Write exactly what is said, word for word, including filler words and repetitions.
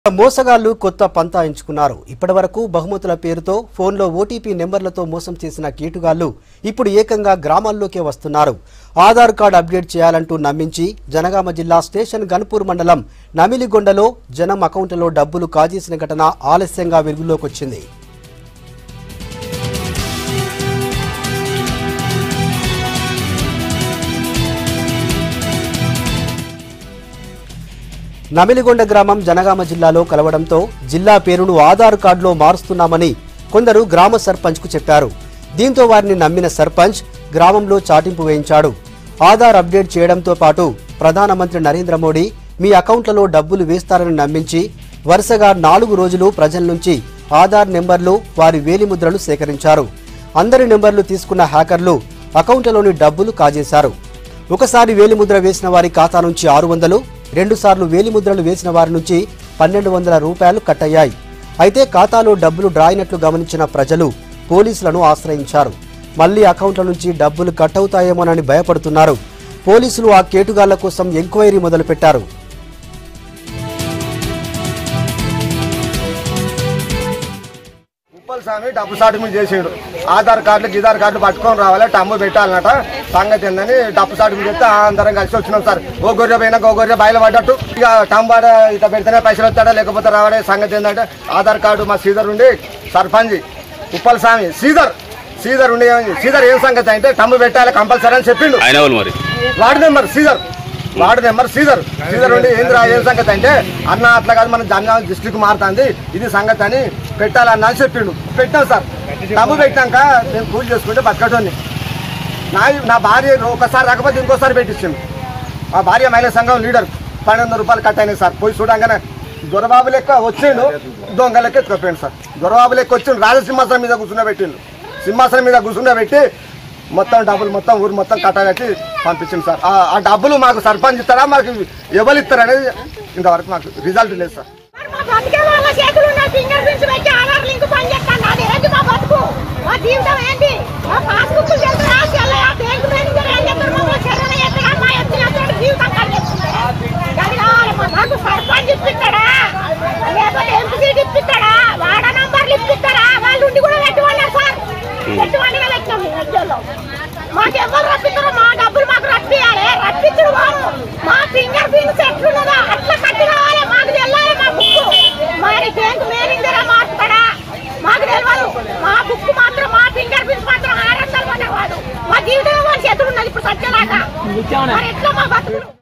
మోసగాళ్లు కొత్త పంతా ఎంచుకున్నారు. ఇప్పటివరకు బహుమతుల పేరుతో ఫోన్లో ఓటీపీ నెంబర్లతో మోసం చేసిన కీటుగాళ్లు ఇప్పుడు ఏకంగా గ్రామాల్లోకే వస్తున్నారు. ఆధార్ కార్డు అప్డేట్ చేయాలంటూ నమ్మించి జనగామ జిల్లా స్టేషన్ గన్పూర్ మండలం నమిలిగొండలో జనం అకౌంట్లలో డబ్బులు కాజేసిన ఘటన ఆలస్యంగా వెలుగులోకి వచ్చింది. నమిలిగొండ గ్రామం జనగామ జిల్లాలో కలవడంతో జిల్లా పేరును ఆధార్ కార్డులో మారుస్తున్నామని కొందరు గ్రామ సర్పంచ్కు చెప్పారు. దీంతో వారిని నమ్మిన సర్పంచ్ గ్రామంలో చాటింపు వేయించాడు. ఆధార్ అప్డేట్ చేయడంతో పాటు ప్రధానమంత్రి నరేంద్ర మోడీ మీ అకౌంట్లలో డబ్బులు వేస్తారని నమ్మించి వరుసగా నాలుగు రోజులు ప్రజల నుంచి ఆధార్ నెంబర్లు, వారి వేలిముద్రలు సేకరించారు. అందరి నెంబర్లు తీసుకున్న హ్యాకర్లు అకౌంట్లలోని డబ్బులు కాజేశారు. ఒకసారి వేలిముద్ర వేసిన వారి ఖాతా నుంచి ఆరు వందలు, రెండు సార్లు వేలిముద్రలు వేసిన వారి నుంచి పన్నెండు వందల రూపాయలు కట్టయ్యాయి. అయితే ఖాతాలో డబ్బులు డ్రా అయినట్లు గమనించిన ప్రజలు పోలీసులను ఆశ్రయించారు. మళ్లీ అకౌంట్ల నుంచి డబ్బులు కట్ అవుతాయేమోనని భయపడుతున్నారు. పోలీసులు ఆ కేటుగాళ్ల కోసం ఎంక్వైరీ మొదలుపెట్టారు. స్వామి డబ్బు సాటిమెంట్ చేసిండు. ఆధార్ కార్డులు గిధార్ కార్డులు పట్టుకొని రావాలి, టమ్ము పెట్టాలన్నట. సంగతి ఏందని డబ్బు సాటిమెంట్ చేస్తే అందరం కలిసి వచ్చినాం సార్. ఓ గొర్రె పోయినా ఓ గొర్రె బయలు పడ్డట్టు. ఇక టంబాడ ఇట్లా పెడితేనే పైసలు వస్తాడా లేకపోతే రావడే. సంగతి ఏంటంటే ఆధార్ కార్డు మా సీజర్ ఉండి సర్పంచ్ ఉప్పల్ స్వామి సీజర్ సీజర్ ఉండి సీజర్ ఏం సంగతి అంటే టమ్ము పెట్టాలి కంపల్సరీ అని చెప్పిండు. వార్డు మెంబర్ సీజర్ వార్డు నెంబర్ సీజర్ సీజర్ ఉండి ఏంద్రా ఏం సంగతి అంటే అన్న అట్లా కాదు మన జనగామ డిస్ట్రిక్ట్ మారుతుంది, ఇది సంగతి అని పెట్టాలన్నా అని చెప్పిండు. పెట్టాం సార్. డబ్బు పెట్టాక నేను పూజ చేసుకుంటే బతకటోని నా నా భార్య ఒకసారి రాకపోతే ఇంకోసారి పెట్టించింది. మా భార్య మహిళా సంఘం లీడర్ పన్నెండు వందల రూపాయలు కట్ అయినాయి సార్. పోయి చూడంగానే దొరబాబు లెక్క వచ్చిండు, దొంగ లెక్క ఎత్తుకపోయిండు సార్. దొరబాబు లెక్క వచ్చిండు, రాజసింహాసనం మీద కూర్చున్న పెట్టిండు. సింహాసనం మీద కూర్చున్న పెట్టి మొత్తం డబ్బులు మొత్తం ఊరు మొత్తం కట్టాలకి పంపించింది సార్. ఆ డబ్బులు మాకు సర్పంచ్ ఇస్తారా మాకు ఎవరు ఇస్తారు అనేది ఇంతవరకు మాకు రిజల్ట్ లేదు సార్. మాకెవరు రప్పిస్తారో మా డబ్బులు మాకు రప్పియాలి, రప్పించడు వారు. మా ఫింగర్ ప్రింట్స్ ఎట్లున్నదో అట్లా కట్టి రావాలి, మాకు తెల్లాలి. మా బుక్ మరి బ్యాంకు మేనేజరా మార్చుతాడా మాకు తెలియదు. మా బుక్ మాత్రం మా ఫింగర్ ప్రింట్స్ మాత్రం ఆరు వందలు కొనేవాడు. మా జీవితం వాళ్ళ చేతులు ఉన్నది ఇప్పుడు సత్యలాగా. మరి ఎట్లా మా బతుకులు